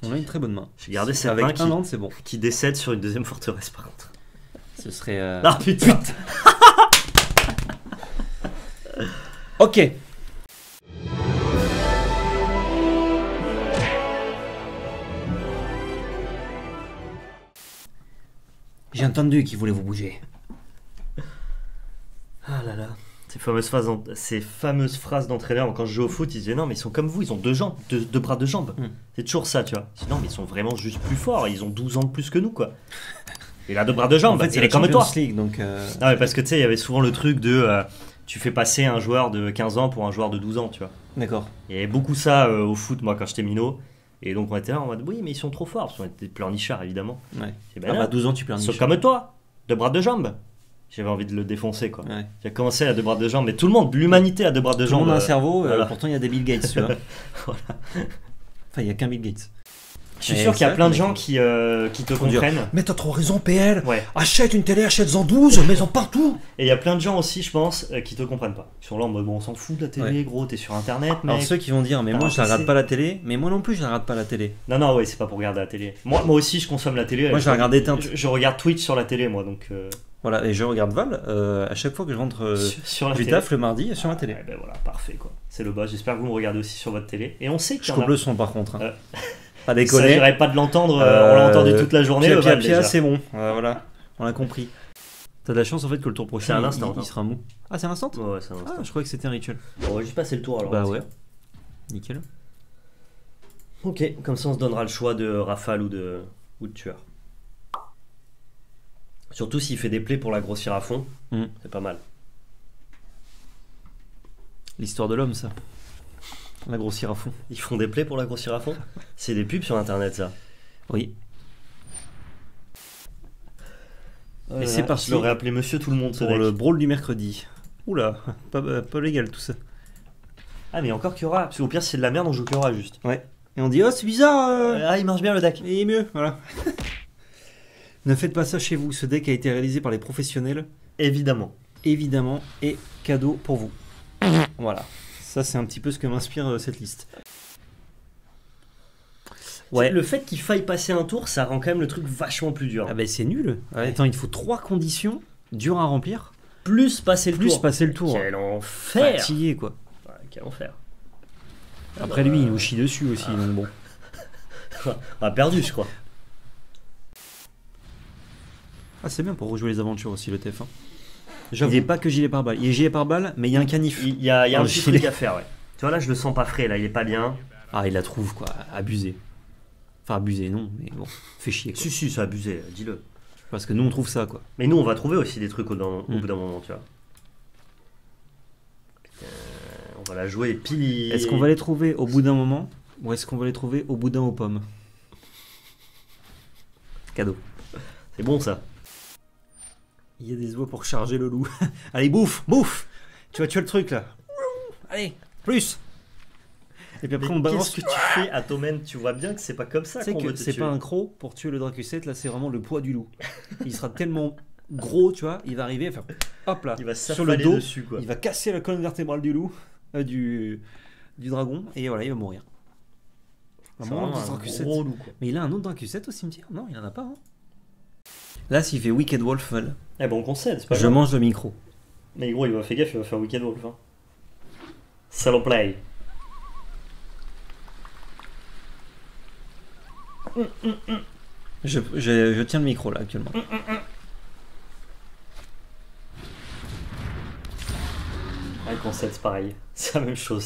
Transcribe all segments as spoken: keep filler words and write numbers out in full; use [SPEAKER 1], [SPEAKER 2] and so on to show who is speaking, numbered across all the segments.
[SPEAKER 1] On a une très bonne main.
[SPEAKER 2] J'ai gardé cette
[SPEAKER 1] avec
[SPEAKER 2] main
[SPEAKER 1] un
[SPEAKER 2] qui,
[SPEAKER 1] land, c'est bon.
[SPEAKER 2] qui décède sur une deuxième forteresse par contre.
[SPEAKER 1] Ce serait. Euh...
[SPEAKER 2] Ah putain, putain.
[SPEAKER 1] Ok. J'ai entendu qu'il voulait vous bouger.
[SPEAKER 2] Ah là là. Ces fameuses phrases, ces fameuses phrases d'entraîneur, quand je joue au foot, ils disaient non mais ils sont comme vous, ils ont deux jambes, deux, deux bras, deux jambes. Mm. C'est toujours ça, tu vois. Non mais ils sont vraiment juste plus forts, ils ont douze ans de plus que nous quoi. Il a deux bras, deux jambes,
[SPEAKER 1] en fait,
[SPEAKER 2] il est comme toi.
[SPEAKER 1] League, donc euh...
[SPEAKER 2] Non mais parce que tu sais, il y avait souvent le truc de euh, tu fais passer un joueur de quinze ans pour un joueur de douze ans, tu vois.
[SPEAKER 1] D'accord.
[SPEAKER 2] Il y avait beaucoup ça euh, au foot moi quand j'étais minot. Et donc on était là en mode oui mais ils sont trop forts, parce qu'on était pleurnichards évidemment.
[SPEAKER 1] Ouais.
[SPEAKER 2] Et ben
[SPEAKER 1] ah
[SPEAKER 2] là,
[SPEAKER 1] bah douze ans tu pleurnichard.
[SPEAKER 2] Ils sont comme toi, deux bras, deux jambes. J'avais envie de le défoncer quoi.
[SPEAKER 1] Ouais.
[SPEAKER 2] J'ai commencé à deux bras, deux jambes, mais tout le monde, l'humanité a deux bras, deux
[SPEAKER 1] tout
[SPEAKER 2] jambes.
[SPEAKER 1] Tout le monde a un
[SPEAKER 2] euh,
[SPEAKER 1] cerveau,
[SPEAKER 2] voilà.
[SPEAKER 1] euh, pourtant il y a des Bill Gates, tu vois.
[SPEAKER 2] Voilà.
[SPEAKER 1] Enfin il y a qu'un Bill Gates.
[SPEAKER 2] Je suis sûr qu'il y a plein de gens qui, euh, qui te comprennent.
[SPEAKER 3] Mais t'as trop raison, P L.
[SPEAKER 2] Ouais.
[SPEAKER 3] Achète une télé, achète-en douze, mets-en partout.
[SPEAKER 2] Et il y a plein de gens aussi, je pense, euh, qui te comprennent pas. Ils sont là en mode bon, on s'en fout de la télé, ouais. Gros, t'es sur internet.
[SPEAKER 1] Alors ceux qui vont dire, mais moi je ne regarde pas la télé, mais moi non plus je ne regarde pas la télé.
[SPEAKER 2] Non, non, ouais, c'est pas pour regarder la télé. Moi, moi aussi je consomme la télé.
[SPEAKER 1] Moi je la regarde éteinte.
[SPEAKER 2] Je, je regarde Twitch sur la télé, moi donc. Euh...
[SPEAKER 1] Voilà, et je regarde Val euh, à chaque fois que je rentre euh,
[SPEAKER 2] sur, sur la
[SPEAKER 1] du
[SPEAKER 2] télé.
[SPEAKER 1] taf le mardi sur la télé.
[SPEAKER 2] Ouais, ben voilà, parfait quoi. C'est le bas. J'espère que vous me regardez aussi sur votre télé. Et on sait que.
[SPEAKER 1] Je coupe le son par contre. Hein. Euh...
[SPEAKER 2] Pas déconner. Ça n'irait pas de l'entendre, euh, on l'a entendu toute la journée.
[SPEAKER 1] Pia, Pia, Pia, c'est bon, euh, voilà, on a compris. T'as de la chance en fait que le tour prochain,
[SPEAKER 2] un instant,
[SPEAKER 1] il, il, il sera mou. Ah, c'est un instant.
[SPEAKER 2] Ouais, c'est un instant.
[SPEAKER 1] Ah, je croyais que c'était un rituel.
[SPEAKER 2] On va juste passer le tour alors.
[SPEAKER 1] Bah ouais. Nickel.
[SPEAKER 2] Ok, comme ça on se donnera le choix de rafale ou de, ou de tueur. Surtout s'il fait des plays pour la grossir à fond, mm. C'est pas mal.
[SPEAKER 1] L'histoire de l'homme, ça. La grossir à fond.
[SPEAKER 2] Ils font des plays pour la grossir à fond. C'est des pubs sur internet ça.
[SPEAKER 1] Oui.
[SPEAKER 2] Euh, Et c'est parti. Je l'aurais appelé Monsieur Tout le Monde
[SPEAKER 1] pour le brawl du mercredi. Oula, pas, pas légal tout ça.
[SPEAKER 2] Ah mais encore Kiora, parce qu'au pire c'est de la merde, on joue Kiora juste.
[SPEAKER 1] Ouais. Et on dit oh c'est bizarre. Euh...
[SPEAKER 2] Ah il marche bien le deck.
[SPEAKER 1] Il est mieux, voilà. Ne faites pas ça chez vous. Ce deck a été réalisé par les professionnels.
[SPEAKER 2] Évidemment.
[SPEAKER 1] Évidemment. Et cadeau pour vous. Voilà. Ça, c'est un petit peu ce que m'inspire euh, cette liste.
[SPEAKER 2] Ouais. Le fait qu'il faille passer un tour, ça rend quand même le truc vachement plus dur.
[SPEAKER 1] Ah bah c'est nul. Ouais. Attends, il te faut trois conditions dures à remplir.
[SPEAKER 2] Plus passer le
[SPEAKER 1] plus
[SPEAKER 2] tour.
[SPEAKER 1] Plus passer le tour.
[SPEAKER 2] Quel enfer.
[SPEAKER 1] Fatigué, quoi.
[SPEAKER 2] Ouais, quel enfer.
[SPEAKER 1] Après ah bah... lui, il nous chie dessus aussi, ah. Donc bon.
[SPEAKER 2] On a perdu, je crois.
[SPEAKER 1] Ah, c'est bien pour rejouer les aventures aussi, le T F un. Il n'est pas que gilet pare-balles. Il est gilet pare-balles, mais il y a un canif.
[SPEAKER 2] Il y a, il y a un petit truc à faire, ouais. Tu vois, là, je le sens pas frais, là, il est pas bien.
[SPEAKER 1] Ah, il la trouve, quoi. Abusé. Enfin, abusé, non, mais bon, fait chier, quoi.
[SPEAKER 2] Si, si, c'est abusé, dis-le.
[SPEAKER 1] Parce que nous, on trouve ça, quoi.
[SPEAKER 2] Mais nous, on va trouver aussi des trucs au, dans, au mm. bout d'un moment, tu vois. Euh, on va la jouer pile.
[SPEAKER 1] Est-ce qu'on va les trouver au bout d'un moment ou est-ce qu'on va les trouver au boudin aux pommes? Cadeau.
[SPEAKER 2] C'est bon, ça.
[SPEAKER 1] Il y a des oies pour charger le loup. Allez, bouffe, bouffe. Tu vas tuer le truc, là. Allez, plus. Et puis après,
[SPEAKER 2] mais
[SPEAKER 1] on balance.
[SPEAKER 2] Qu'est-ce que tu fais à Tomen? Tu vois bien que c'est pas comme ça qu'on veut te
[SPEAKER 1] c'est pas un croc pour tuer le Dracuset, là, c'est vraiment le poids du loup. Il sera tellement gros, tu vois, il va arriver, enfin, hop là,
[SPEAKER 2] il va
[SPEAKER 1] sur le dos,
[SPEAKER 2] dessus, quoi.
[SPEAKER 1] Il va casser la colonne vertébrale du loup, euh, du, du dragon, et voilà, il va mourir.
[SPEAKER 2] C'est un, un gros loup, quoi.
[SPEAKER 1] Mais il a un autre Dracuset au cimetière? Non, il en a pas, hein. Là, s'il fait Wicked Wolf, mal.
[SPEAKER 2] Eh ben on concède, c'est pas
[SPEAKER 1] Je
[SPEAKER 2] grave.
[SPEAKER 1] mange le micro.
[SPEAKER 2] Mais gros, il va faire gaffe, il va faire Wicked Wolf. Hein. Solo play.
[SPEAKER 1] Mm, mm, mm. Je, je, je tiens le micro là actuellement. Mm, mm, mm.
[SPEAKER 2] Ah, le concept, c'est pareil. C'est la même chose.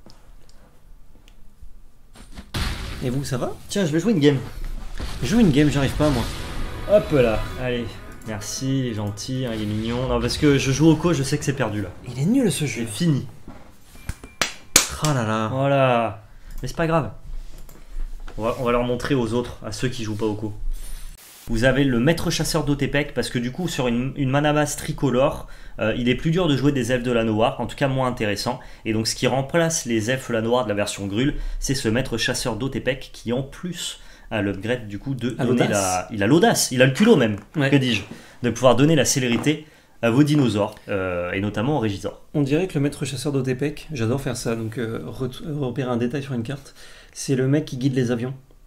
[SPEAKER 1] Et vous, ça va?
[SPEAKER 2] Tiens, je vais jouer une game.
[SPEAKER 1] Joue une game, j'arrive pas moi.
[SPEAKER 2] Hop là, allez. Merci, il est gentil, hein, il est mignon. Non, parce que je joue au co, je sais que c'est perdu là.
[SPEAKER 1] Il est nul ce jeu.
[SPEAKER 2] C'est fini.
[SPEAKER 1] Ah là là.
[SPEAKER 2] Voilà. Mais c'est pas grave. On va, on va leur montrer aux autres, à ceux qui jouent pas au co. Vous avez le maître chasseur d'Otepec, parce que du coup, sur une, une mana base tricolore, euh, il est plus dur de jouer des elfes de la noire, en tout cas moins intéressant. Et donc, ce qui remplace les elfes de la noire de la version Grul, c'est ce maître chasseur d'Otepec qui, en plus, a l'upgrade du coup de
[SPEAKER 1] à
[SPEAKER 2] donner la. Il a l'audace, il a le culot même,
[SPEAKER 1] ouais.
[SPEAKER 2] Que dis-je, de pouvoir donner la célérité à vos dinosaures, euh, et notamment au Régisor.
[SPEAKER 1] On dirait que le maître chasseur d'Otepec, j'adore faire ça, donc euh, repérer un détail sur une carte, c'est le mec qui guide les avions.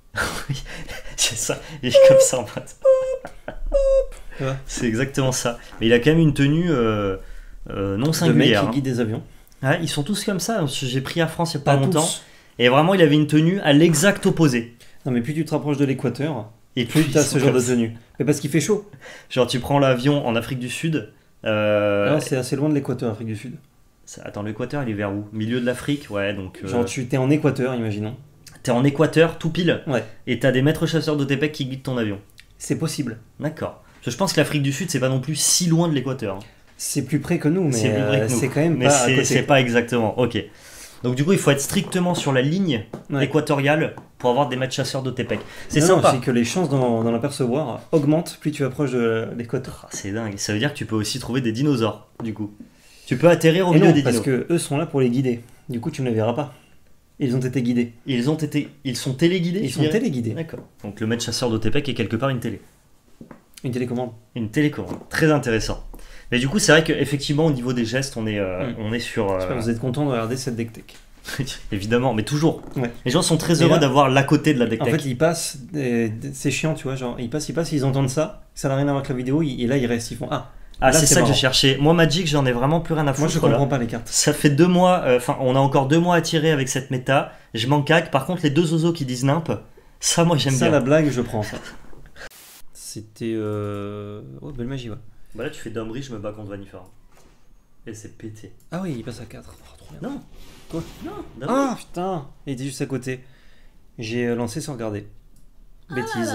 [SPEAKER 2] C'est ça, il est comme ça en fait.
[SPEAKER 1] Ouais.
[SPEAKER 2] C'est exactement ça. Mais il a quand même une tenue euh, euh, non
[SPEAKER 1] Le mec
[SPEAKER 2] singulière.
[SPEAKER 1] qui
[SPEAKER 2] hein.
[SPEAKER 1] guide des avions.
[SPEAKER 2] Ouais, ils sont tous comme ça. J'ai pris Air France il n'y a pas,
[SPEAKER 1] Pas
[SPEAKER 2] longtemps.
[SPEAKER 1] tous.
[SPEAKER 2] Et vraiment, il avait une tenue à l'exact opposé.
[SPEAKER 1] Non, mais plus tu te rapproches de l'équateur,
[SPEAKER 2] Et
[SPEAKER 1] plus
[SPEAKER 2] puis,
[SPEAKER 1] tu as
[SPEAKER 2] ils
[SPEAKER 1] ce
[SPEAKER 2] sont
[SPEAKER 1] genre
[SPEAKER 2] comme
[SPEAKER 1] de
[SPEAKER 2] ça.
[SPEAKER 1] tenue. Mais parce qu'il fait chaud.
[SPEAKER 2] Genre, tu prends l'avion en Afrique du Sud. euh,
[SPEAKER 1] Alors, c'est assez loin de l'équateur, Afrique du Sud.
[SPEAKER 2] ça- Attends, l'équateur, il est vers où? Milieu de l'Afrique? Ouais, donc. euh,
[SPEAKER 1] Genre, tu t'es en équateur, imaginons.
[SPEAKER 2] T'es en Équateur, tout pile.
[SPEAKER 1] Ouais.
[SPEAKER 2] Et t'as des maîtres chasseurs d'Otepec qui guident ton avion.
[SPEAKER 1] C'est possible.
[SPEAKER 2] D'accord. Parce que je pense que l'Afrique du Sud, c'est pas non plus si loin de l'équateur. hein.
[SPEAKER 1] C'est plus près que nous, mais
[SPEAKER 2] C'est plus près
[SPEAKER 1] euh,
[SPEAKER 2] que nous.
[SPEAKER 1] c'est quand même
[SPEAKER 2] Mais
[SPEAKER 1] pas à
[SPEAKER 2] c'est
[SPEAKER 1] côté.
[SPEAKER 2] c'est pas exactement. Ok. Donc du coup, il faut être strictement sur la ligne
[SPEAKER 1] Ouais.
[SPEAKER 2] équatoriale pour avoir des maîtres chasseurs d'Otepec. C'est
[SPEAKER 1] Non, non,
[SPEAKER 2] sympa.
[SPEAKER 1] c'est que les chances d'en d'en apercevoir augmentent plus tu approches de l'équateur.
[SPEAKER 2] Ah, c'est dingue. Ça veut dire que tu peux aussi trouver des dinosaures, du coup. Tu peux atterrir au
[SPEAKER 1] Et
[SPEAKER 2] milieu
[SPEAKER 1] non,
[SPEAKER 2] des
[SPEAKER 1] parce
[SPEAKER 2] dinos.
[SPEAKER 1] que eux sont là pour les guider. Du coup, tu ne les verras pas. Ils ont été guidés.
[SPEAKER 2] Ils ont été, ils sont téléguidés.
[SPEAKER 1] Ils
[SPEAKER 2] tu
[SPEAKER 1] sont
[SPEAKER 2] dirais
[SPEAKER 1] téléguidés.
[SPEAKER 2] D'accord. Donc le maître chasseur d'Otepec est quelque part une télé.
[SPEAKER 1] Une télécommande.
[SPEAKER 2] Une télécommande. Très intéressant. Mais du coup, c'est vrai qu'effectivement, au niveau des gestes, on est, euh,
[SPEAKER 1] Mm.
[SPEAKER 2] on est sur. euh,
[SPEAKER 1] J'espère que vous êtes content de regarder cette deck tech.
[SPEAKER 2] Évidemment, mais toujours.
[SPEAKER 1] Ouais.
[SPEAKER 2] Les gens sont très
[SPEAKER 1] Mais
[SPEAKER 2] heureux
[SPEAKER 1] là-
[SPEAKER 2] d'avoir l'à côté de la deck
[SPEAKER 1] En
[SPEAKER 2] tech.
[SPEAKER 1] fait, ils passent, et c'est chiant, tu vois, genre, ils passent, ils passent, ils entendent ça, ça n'a rien à voir avec la vidéo, ils- et là, ils restent, ils font ah.
[SPEAKER 2] ah,
[SPEAKER 1] là,
[SPEAKER 2] c'est
[SPEAKER 1] c'est
[SPEAKER 2] ça que j'ai
[SPEAKER 1] marrant.
[SPEAKER 2] cherché. Moi, Magic, j'en ai vraiment plus rien à foutre.
[SPEAKER 1] Moi, je
[SPEAKER 2] là.
[SPEAKER 1] comprends pas les cartes.
[SPEAKER 2] Ça fait deux mois, euh, enfin, on a encore deux mois à tirer avec cette méta. Je m'en cague. Par contre, les deux oiseaux qui disent nimp, ça, moi, j'aime
[SPEAKER 1] Ça,
[SPEAKER 2] bien.
[SPEAKER 1] la blague, je prends ça. C'était. Euh... Oh, belle magie, ouais.
[SPEAKER 2] Bah là, tu fais Domri, je me bats contre Vannifar. Et c'est pété.
[SPEAKER 1] Ah oui, il passe à quatre. Oh, trop bien.
[SPEAKER 2] Non.
[SPEAKER 1] Quoi?
[SPEAKER 2] Non, Domri.
[SPEAKER 1] Ah putain, il était juste à côté. J'ai euh, lancé sans regarder. Bêtise.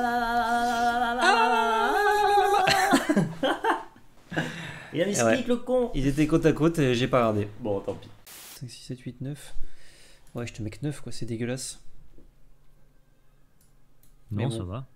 [SPEAKER 2] Il a
[SPEAKER 1] Eh
[SPEAKER 2] explique le con.
[SPEAKER 1] Ils étaient côte à côte et j'ai pas regardé.
[SPEAKER 2] Bon, tant pis.
[SPEAKER 1] cinq, six, sept, huit, neuf. Ouais, je te mets que neuf, quoi, c'est dégueulasse. Mais
[SPEAKER 4] Non,
[SPEAKER 1] bon.
[SPEAKER 4] ça va.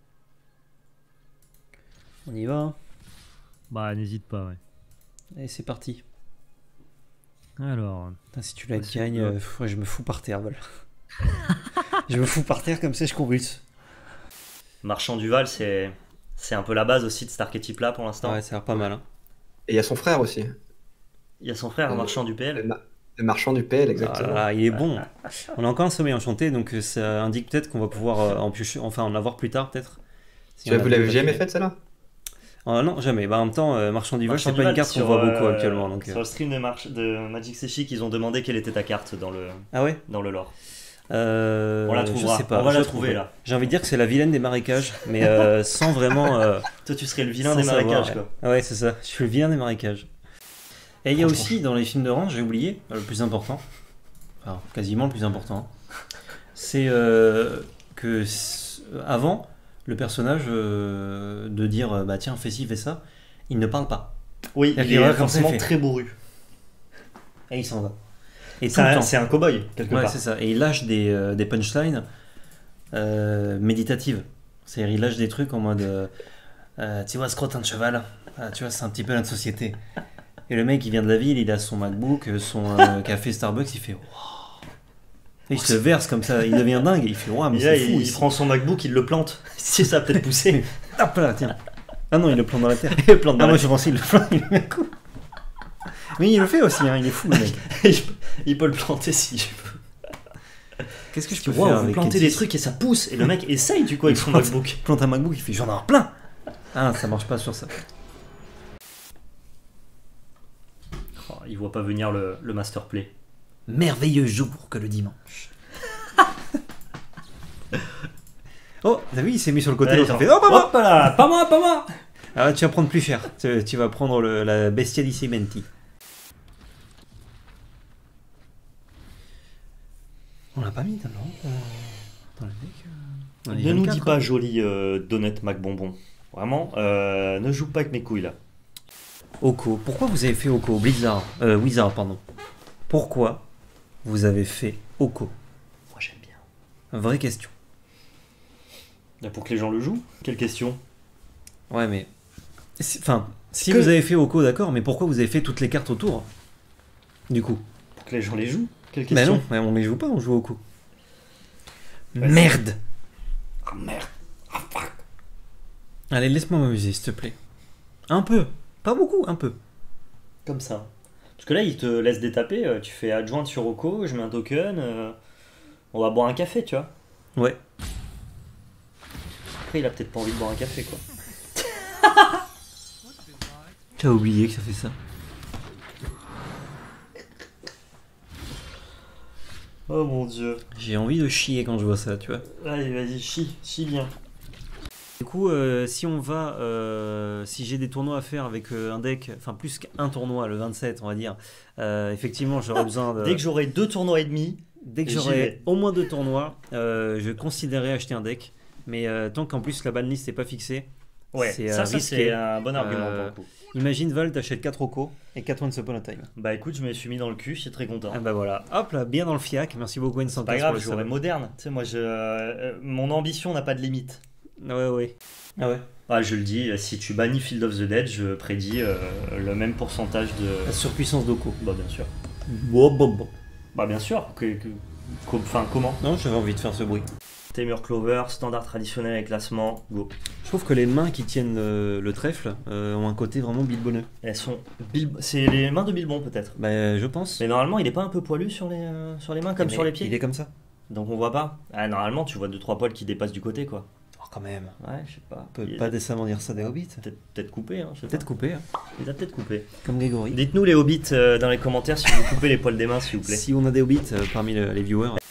[SPEAKER 1] On y va.
[SPEAKER 4] Bah, n'hésite pas, ouais.
[SPEAKER 1] Et c'est parti.
[SPEAKER 4] Alors,
[SPEAKER 1] Putain, si tu la
[SPEAKER 4] c'est
[SPEAKER 1] gagnes,
[SPEAKER 4] quoi
[SPEAKER 1] euh, pff, ouais, je me fous par terre, voilà. Je me fous par terre comme ça, je convulse.
[SPEAKER 2] Marchand Duval, c'est c'est un peu la base aussi de cet archétype-là pour l'instant.
[SPEAKER 1] Ouais, ça a l'air pas mal. Hein.
[SPEAKER 5] Et il y a son frère aussi,
[SPEAKER 2] Il y a son frère,
[SPEAKER 5] Euh,
[SPEAKER 2] Marchand du P
[SPEAKER 5] le,
[SPEAKER 2] L.
[SPEAKER 5] ma- le marchand du P L,
[SPEAKER 1] Ah
[SPEAKER 5] exactement.
[SPEAKER 1] là là, il est bon. On a encore un sommeil enchanté, donc euh, ça indique peut-être qu'on va pouvoir euh, en piocher- enfin en avoir plus tard, peut-être. Si
[SPEAKER 5] Tu
[SPEAKER 1] on a
[SPEAKER 5] vous l'avez
[SPEAKER 1] deux
[SPEAKER 5] jamais
[SPEAKER 1] papiers.
[SPEAKER 5] faite, celle-là?
[SPEAKER 1] Ah non, jamais. Bah, en même temps, euh, Marchand du Vol,
[SPEAKER 2] Marchand
[SPEAKER 1] c'est
[SPEAKER 2] du
[SPEAKER 1] pas une
[SPEAKER 2] Val,
[SPEAKER 1] carte qu'on
[SPEAKER 2] sur,
[SPEAKER 1] voit beaucoup
[SPEAKER 2] euh,
[SPEAKER 1] actuellement. Donc, euh.
[SPEAKER 2] Sur le stream de, March- de Magic Sechi, qu'ils ont demandé quelle était ta carte dans le,
[SPEAKER 1] Ah ouais
[SPEAKER 2] dans le lore.
[SPEAKER 1] euh,
[SPEAKER 2] On la
[SPEAKER 1] je
[SPEAKER 2] trouvera.
[SPEAKER 1] sais pas,
[SPEAKER 2] On va
[SPEAKER 1] je
[SPEAKER 2] la
[SPEAKER 1] la
[SPEAKER 2] trouver là.
[SPEAKER 1] J'ai envie de dire que c'est la vilaine des marécages, mais euh, sans vraiment. euh,
[SPEAKER 2] Toi, tu serais le vilain
[SPEAKER 1] sans
[SPEAKER 2] des
[SPEAKER 1] savoir,
[SPEAKER 2] marécages,
[SPEAKER 1] ouais.
[SPEAKER 2] quoi.
[SPEAKER 1] Ah ouais, c'est ça. Je suis le vilain des marécages. Et il y a
[SPEAKER 2] Franchement.
[SPEAKER 1] aussi dans les films de range, j'ai oublié, le plus important, enfin quasiment le plus important, c'est euh, que s- avant, le personnage euh, de dire euh, bah tiens fais ci, fais ça, il ne parle pas.
[SPEAKER 2] Oui,
[SPEAKER 1] Et
[SPEAKER 2] il
[SPEAKER 1] puis
[SPEAKER 2] est
[SPEAKER 1] voilà, comme ça, il
[SPEAKER 2] forcément
[SPEAKER 1] fait.
[SPEAKER 2] très bourru.
[SPEAKER 1] Et il s'en va. Et tout
[SPEAKER 2] C'est
[SPEAKER 1] le
[SPEAKER 2] un,
[SPEAKER 1] temps.
[SPEAKER 2] c'est un cow-boy, quelque
[SPEAKER 1] Ouais,
[SPEAKER 2] part.
[SPEAKER 1] c'est ça. Et il lâche des, euh, des punchlines euh, méditatives. C'est-à-dire, il lâche des trucs en mode euh, euh, tu vois, ce crottin de cheval, ah, tu vois, c'est un petit peu notre société. Et le mec, il vient de la ville, il a son MacBook, son euh, café Starbucks, il fait waouh. Et il se verse comme ça, il devient dingue, il fait waouh, mais
[SPEAKER 2] Et là,
[SPEAKER 1] c'est fou.
[SPEAKER 2] il, il
[SPEAKER 1] ici.
[SPEAKER 2] prend son MacBook, il le plante. Si ça a peut-être poussé.
[SPEAKER 1] Hop là, tiens. Ah non, il le plante dans la terre.
[SPEAKER 2] Il le plante dans
[SPEAKER 1] Ah,
[SPEAKER 2] la
[SPEAKER 1] moi, je pensais qu'il le plante, il le met un coup. Mais il le fait aussi, hein, il est fou, le mec.
[SPEAKER 2] il, peut, il peut le planter si je veux.
[SPEAKER 1] Qu'est-ce que je peux
[SPEAKER 2] Wow,
[SPEAKER 1] faire
[SPEAKER 2] vous
[SPEAKER 1] avec
[SPEAKER 2] plantez
[SPEAKER 1] Ketis
[SPEAKER 2] des trucs et ça pousse. Et le mec essaye du coup avec son
[SPEAKER 1] plante-
[SPEAKER 2] MacBook.
[SPEAKER 1] Il plante un MacBook, il fait j'en ai un plein. Ah, ça marche pas sur ça.
[SPEAKER 2] Oh, il voit pas venir le, le master play.
[SPEAKER 3] Merveilleux jour que le dimanche.
[SPEAKER 1] Oh, t'as vu, il s'est mis sur le côté,
[SPEAKER 2] Allez,
[SPEAKER 1] l'autre, il
[SPEAKER 2] attends.
[SPEAKER 1] fait oh, pas moi.
[SPEAKER 2] Hop là, pas moi, pas moi.
[SPEAKER 1] Ah, tu vas prendre plus cher. Tu, tu vas prendre le, la Bestia di Cementi. On l'a pas mis dans le dans le deck. euh, on est
[SPEAKER 2] Ne nous
[SPEAKER 1] vingt-quatre,
[SPEAKER 2] dis pas
[SPEAKER 1] hein.
[SPEAKER 2] joli euh, Donut Mac Bonbon. Vraiment, euh, ne joue pas avec mes couilles là.
[SPEAKER 1] Oko. Pourquoi vous avez fait Oko Blizzard euh, Wizard, pardon. Pourquoi vous avez fait Oko?
[SPEAKER 2] Moi j'aime bien.
[SPEAKER 1] Vraie question.
[SPEAKER 2] Là, pour que les gens le jouent. Quelle question?
[SPEAKER 1] Ouais, mais. si- Enfin, si
[SPEAKER 2] Que-
[SPEAKER 1] vous avez fait Oko, d'accord, mais pourquoi vous avez fait toutes les cartes autour? Du coup.
[SPEAKER 2] Pour que les gens les jouent. Quelle
[SPEAKER 1] Bah
[SPEAKER 2] question?
[SPEAKER 1] non, mais on les joue pas, on joue Oko.
[SPEAKER 2] Ouais,
[SPEAKER 1] Merde.
[SPEAKER 2] Ah merde. Ah fuck.
[SPEAKER 1] Allez, laisse-moi m'amuser, s'il te plaît. Un peu. Pas beaucoup, un peu.
[SPEAKER 2] Comme ça. Parce que là, il te laisse détaper. euh, Tu fais adjointe sur Oko, je mets un token. euh, On va boire un café, tu vois.
[SPEAKER 1] Ouais.
[SPEAKER 2] Après, il a peut-être pas envie de boire un café, quoi.
[SPEAKER 1] T'as oublié que ça fait ça.
[SPEAKER 2] Oh mon dieu.
[SPEAKER 1] J'ai envie de chier quand je vois ça, tu vois.
[SPEAKER 2] Allez, vas-y, chie, chie bien.
[SPEAKER 1] Du coup, euh, si on va, euh, si j'ai des tournois à faire avec euh, un deck, enfin plus qu'un tournoi, le vingt-sept, on va dire, euh, effectivement, j'aurais besoin de.
[SPEAKER 2] Dès que j'aurai deux tournois et demi,
[SPEAKER 1] Dès que
[SPEAKER 2] j'y
[SPEAKER 1] j'aurai
[SPEAKER 2] vais.
[SPEAKER 1] au moins deux tournois, euh, je considérerais acheter un deck. Mais euh, tant qu'en plus la banlist n'est pas fixée,
[SPEAKER 2] ouais,
[SPEAKER 1] c'est
[SPEAKER 2] ça,
[SPEAKER 1] euh,
[SPEAKER 2] ça
[SPEAKER 1] risqué.
[SPEAKER 2] c'est un bon argument
[SPEAKER 1] Euh,
[SPEAKER 2] pour le coup.
[SPEAKER 1] Imagine Val, t'achètes quatre Oko et quatre Once Upon a Time.
[SPEAKER 2] Bah écoute, je me suis mis dans le cul, je suis très content.
[SPEAKER 1] Ah bah voilà, hop là, bien dans le fiac. Merci beaucoup
[SPEAKER 2] C'est
[SPEAKER 1] N cent
[SPEAKER 2] pas
[SPEAKER 1] quinze
[SPEAKER 2] grave,
[SPEAKER 1] pour
[SPEAKER 2] je
[SPEAKER 1] le
[SPEAKER 2] jouerai
[SPEAKER 1] sub.
[SPEAKER 2] moderne. Tu sais, moi, je, euh, mon ambition n'a pas de limite.
[SPEAKER 1] Ouais, ouais. Ah ouais.
[SPEAKER 2] Ah, je le dis, si tu bannis Field of the Dead, je prédis euh, le même pourcentage de.
[SPEAKER 1] La surpuissance d'Oko.
[SPEAKER 2] Bah bien sûr.
[SPEAKER 1] Bon, bon, bon.
[SPEAKER 2] Bah bien sûr. Que, que- co- Enfin, comment
[SPEAKER 1] Non, j'avais envie de faire ce bruit.
[SPEAKER 2] Temur Clover, standard traditionnel avec classement, go.
[SPEAKER 1] Je trouve que les mains qui tiennent euh, le trèfle euh, ont un côté vraiment bilbonneux.
[SPEAKER 2] Elles sont. Bil- C'est les mains de Bilbon peut-être.
[SPEAKER 1] Bah, je pense.
[SPEAKER 2] Mais normalement, il est pas un peu poilu sur les, euh, sur les mains comme
[SPEAKER 1] Mais
[SPEAKER 2] sur les pieds.
[SPEAKER 1] Il est comme ça.
[SPEAKER 2] Donc on voit pas. Ah, normalement, tu vois deux trois poils qui dépassent du côté quoi.
[SPEAKER 1] Oh, quand même.
[SPEAKER 2] Ouais, je sais pas.
[SPEAKER 1] On peut
[SPEAKER 2] Il est
[SPEAKER 1] pas décemment dire ça des hobbits.
[SPEAKER 2] Peut-être peut-être coupé, hein, je sais
[SPEAKER 1] Peut-être
[SPEAKER 2] pas.
[SPEAKER 1] coupé, hein,
[SPEAKER 2] Il a peut-être coupé.
[SPEAKER 1] comme Grégory.
[SPEAKER 2] Dites-nous les hobbits euh, dans les commentaires si vous coupez les poils des mains s'il vous plaît.
[SPEAKER 1] Si on a des hobbits euh, parmi le- les viewers.